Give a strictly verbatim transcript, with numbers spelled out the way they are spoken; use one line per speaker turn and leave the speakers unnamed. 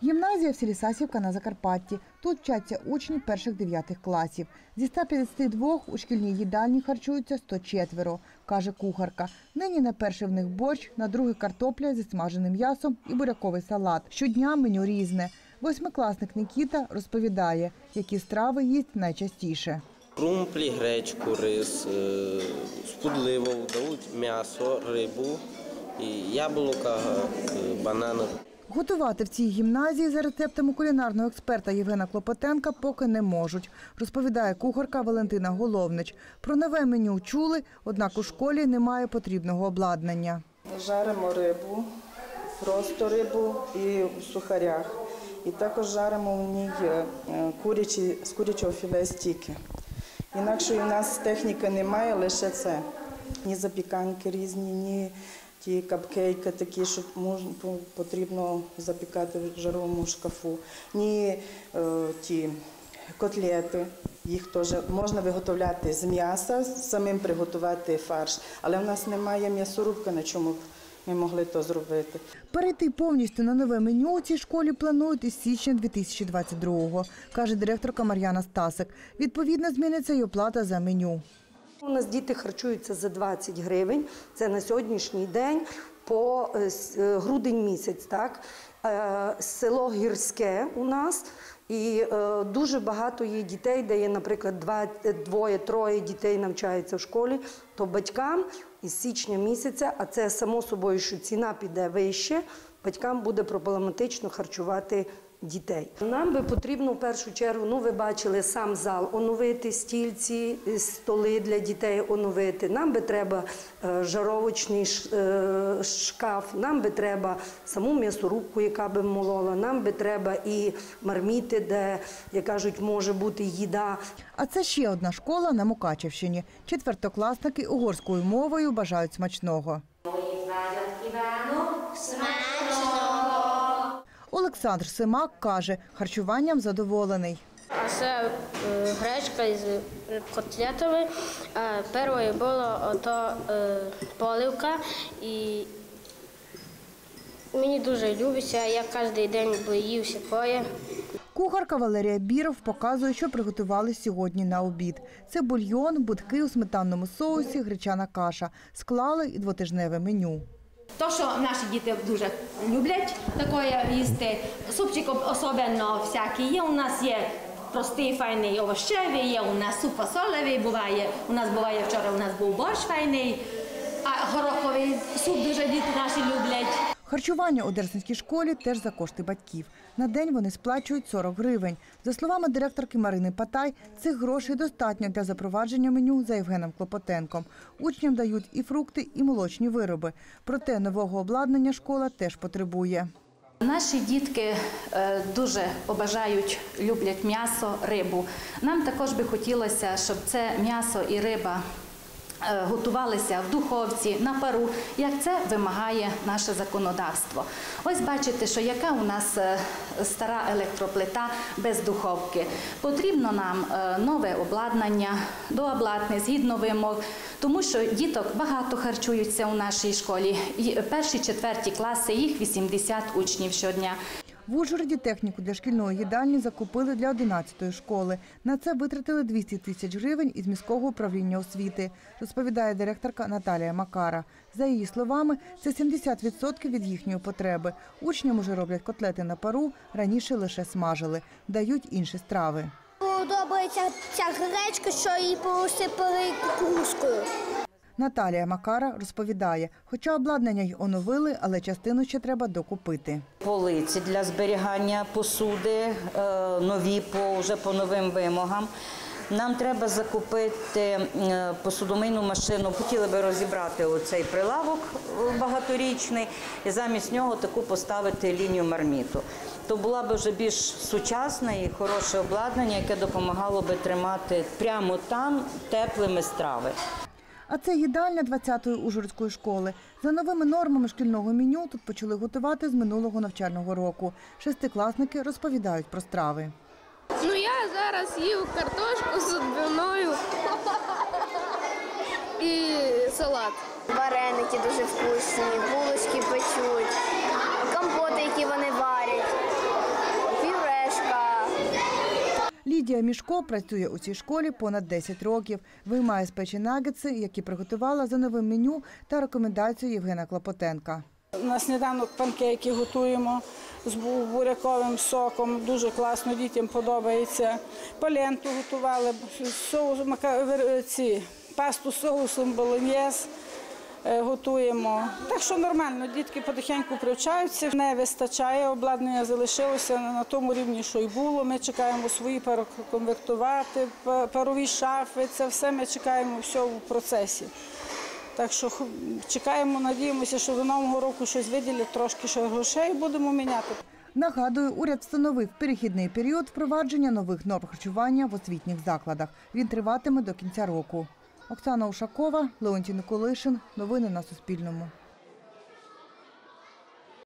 Гімназія в селі Сасівка на Закарпатті. Тут вчаться учні перших-дев'ятих класів. Зі ста п'ятдесяти двох у шкільній їдальні харчуються сто четверо, каже кухарка. Нині на перший в них борщ, на другий картопля зі смаженим м'ясом і буряковий салат. Щодня меню різне. Восьмикласник Нікіта розповідає, які страви їсть найчастіше.
Крумплі, гречку, рис, з підливою, дають м'ясо, рибу, і яблука, банани.
Готувати в цій гімназії за рецептами кулінарного експерта Євгена Клопотенка поки не можуть, розповідає кухарка Валентина Головнич. Про нове меню чули, однак у школі немає потрібного обладнання.
Жаримо рибу, просто рибу і в сухарях. І також жаримо в ній курячі, з курячого філе стіки. Інакше у нас техніки немає, лише це. Ні запіканки різні, ні ті капкейки такі, що потрібно запікати в жаровому шкафу, ні е, ті котлети. Їх теж можна виготовляти з м'яса, самим приготувати фарш, але в нас немає м'ясорубки, на чому ми могли то зробити.
Перейти повністю на нове меню у цій школі планують із січня дві тисячі двадцять другого, каже директорка Мар'яна Стасик. Відповідно, зміниться й оплата за меню.
У нас діти харчуються за двадцять гривень, це на сьогоднішній день по грудень місяць. Так? Село Гірське у нас, і дуже багато є дітей, де є, наприклад, двоє-троє дітей навчаються в школі, то батькам із січня місяця, а це само собою, що ціна піде вище, батькам буде проблематично харчувати дітей. Нам би потрібно в першу чергу, ну ви бачили, сам зал оновити, стільці, столи для дітей оновити. Нам би треба жаровочний шкаф, нам би треба саму м'ясорубку, яка би молола, нам би треба і марміти, де, як кажуть, може бути їда.
А це ще одна школа на Мукачівщині. Четвертокласники угорською мовою бажають смачного. Олександр Семак каже, харчуванням задоволений.
А це е, гречка з котлетами. А перше було ото е, поливка. І мені дуже любиться, я кожен день їв такое.
Кухарка Валерія Біров показує, що приготували сьогодні на обід. Це бульйон, будки у сметанному соусі, гречана каша. Склали і двотижневе меню.
То, що наші діти дуже люблять таке їсти, супчик особливо всякий є. У нас є простий, файний овощевий, є у нас суп фасолевий, буває, у нас буває вчора, у нас був борщ файний, а гороховий суп дуже діти наші люблять.
Харчування у Дерсинській школі теж за кошти батьків. На день вони сплачують сорок гривень. За словами директорки Марини Патай, цих грошей достатньо для запровадження меню за Євгеном Клопотенком. Учням дають і фрукти, і молочні вироби. Проте нового обладнання школа теж потребує.
Наші дітки дуже побажають, люблять м'ясо, рибу. Нам також би хотілося, щоб це м'ясо і риба готувалися в духовці, на пару, як це вимагає наше законодавство. Ось бачите, що яка у нас стара електроплита без духовки. Потрібно нам нове обладнання, дообладнане, згідно вимог, тому що діток багато харчуються у нашій школі. Перші, четверті класи, їх вісімдесят учнів щодня.
В Ужгороді техніку для шкільної їдальні закупили для одинадцятої школи. На це витратили двісті тисяч гривень із міського управління освіти, розповідає директорка Наталія Макара. За її словами, це сімдесят відсотків від їхньої потреби. Учням уже роблять котлети на пару, раніше лише смажили. Дають інші страви.
Подобається ця гречка, що її посипали кукурузкою.
Наталія Макара розповідає, хоча обладнання й оновили, але частину ще треба докупити.
Полиці для зберігання посуди, нові по, вже по новим вимогам. Нам треба закупити посудомийну машину. Хотіли би розібрати оцей прилавок багаторічний і замість нього таку поставити лінію марміту. То була б вже більш сучасне і хороше обладнання, яке допомагало би тримати прямо там теплими страви.
А це їдальня двадцятої Ужгородської школи. За новими нормами шкільного меню тут почали готувати з минулого навчального року. Шестикласники розповідають про страви.
Ну, я зараз їв картошку з відбивною і салат.
Вареники дуже вкусні, булочки печуть, компоти, які вони варять.
Лідія Мішко працює у цій школі понад десять років. Виймає з печі нагетси, які приготувала за новим меню та рекомендацією Євгена Клопотенка.
На сніданок панкейки готуємо з буряковим соком, дуже класно, дітям подобається. Поленту готували, соус, ці, пасту з соусом болоньєз готуємо. Так що нормально, дітки потихеньку привчаються. Не вистачає, обладнання залишилося на тому рівні, що й було. Ми чекаємо свої переконвектувати, парові шафи, це все ми чекаємо, все в процесі. Так що чекаємо, надіємося, що до Нового року щось виділять, трошки ще грошей будемо міняти.
Нагадую, уряд встановив перехідний період впровадження нових норм харчування в освітніх закладах. Він триватиме до кінця року. Оксана Ушакова, Леонтій Николишин. Новини на Суспільному.